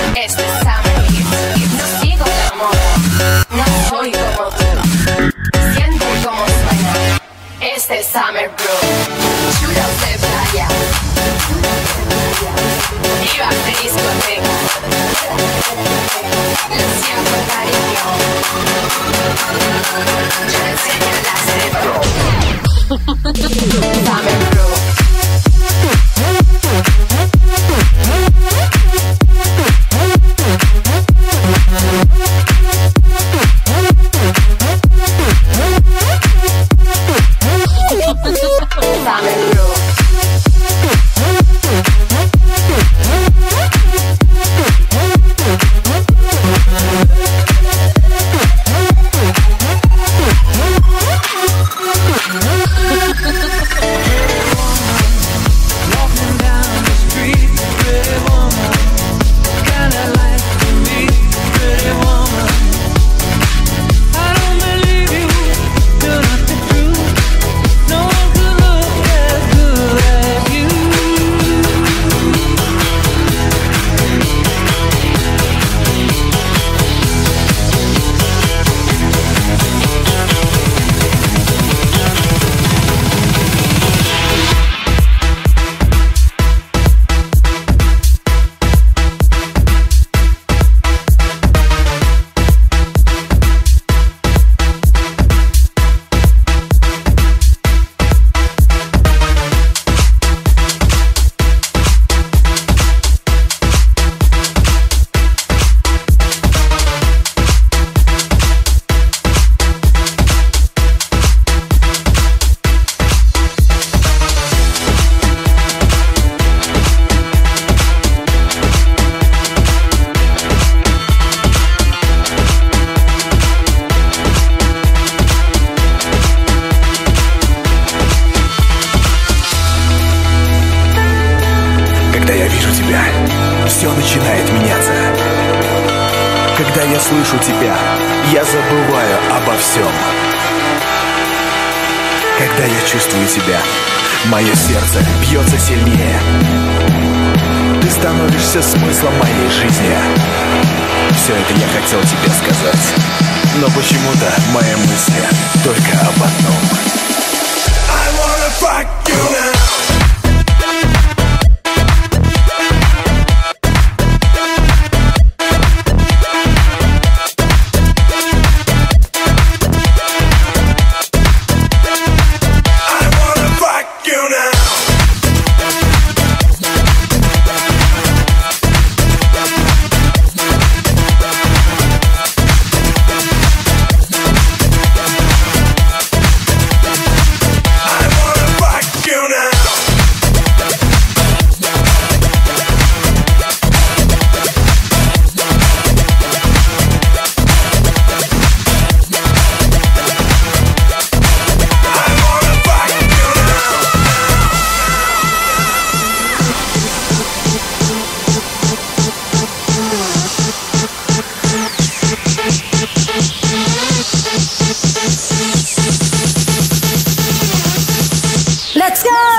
Este es Summer Hit. No sigo la moda, no soy como tú. Siente como suena. Este es Summer Brew. Chulos de playa. Iba de discoteca. Lo siento, cariño. Yo le enseño las de Summer Brew. Все начинает меняться. Когда я слышу тебя, я забываю обо всем. Когда я чувствую тебя, мое сердце бьется сильнее. Ты становишься смыслом моей жизни. Все это я хотел тебе сказать, но почему-то мои мысли только об одном. I wanna fuck you now. Let's go!